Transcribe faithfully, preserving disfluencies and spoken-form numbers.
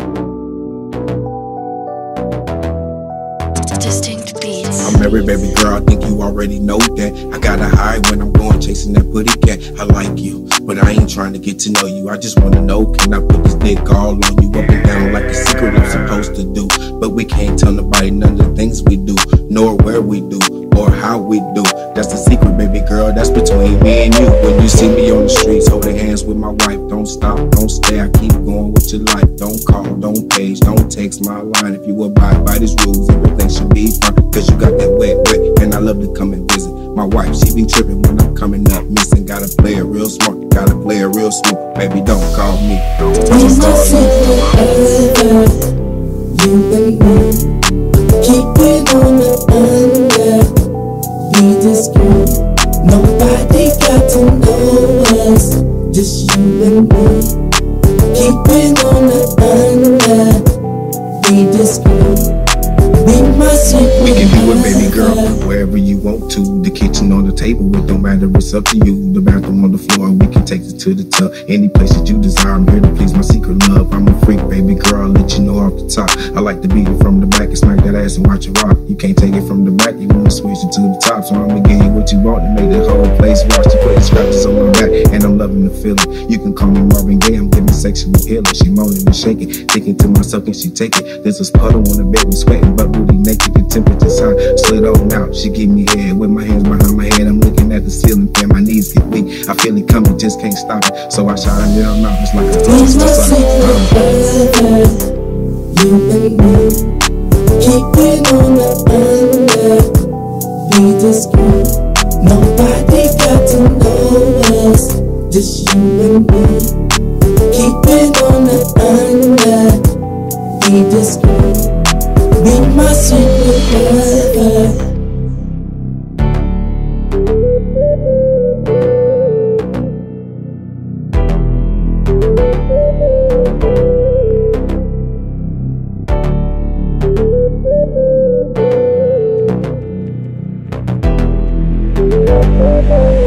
Distinct beats. I'm married, baby girl, I think you already know that. I gotta hide when I'm going chasing that pretty cat. I like you, but I ain't trying to get to know you. I just wanna know, can I put this dick all on you, up and down like a secret I'm supposed to do? But we can't tell nobody none of the things we do, nor where we do, or how we do. That's the secret, baby girl, that's between me and you. When you see me on the streets, holding hands with my wife, don't stop, don't stay, I keep going with your life. Don't call, don't page, don't text my line. If you abide by these rules, everything should be fine. Cause you got that wet, wet, and I love to come and visit. My wife, she be tripping when I'm coming up missing. Gotta play it real smart, gotta play it real smooth. Baby, don't call me. Don't When call I see forever, you and me, keep it on the under. Be discreet, nobody got to know us, just you and me. Keep it on the under. Be discreet, be my secret. We can do it, baby girl, wherever you want to. The kitchen on the table, it don't matter, it's up to you. The bathroom on the floor, we can take it to the tub. Any place that you desire, I'm here to please my secret love. I'm a freak, baby girl, I'll let you know off the top. I like to beat it from the back and smack that ass and watch it rock. You can't take it from the back, you wanna switch it to the top. So I'ma give you what you want to make the whole place watch. You put the scratches on my back, and I'm loving the feeling. You can call me Marvin Gaye, I'm giving sexual healing. She moaning and shaking, thinking to myself, can she take it? There's a puddle on the bed, we sweating, but booty naked. The temperature's high, slid on out, she give me head. With my hands behind my head, I'm looking at the ceiling fan, my knees get weak. I feel it coming, just can't stop it. So I shout it down out, it's like a It's my secret forever, you and me. Keep it on the under. Be discreet, nobody got to know us, just you and me. Keep it on the under. Be discreet, be my secret forever. We'll be right back.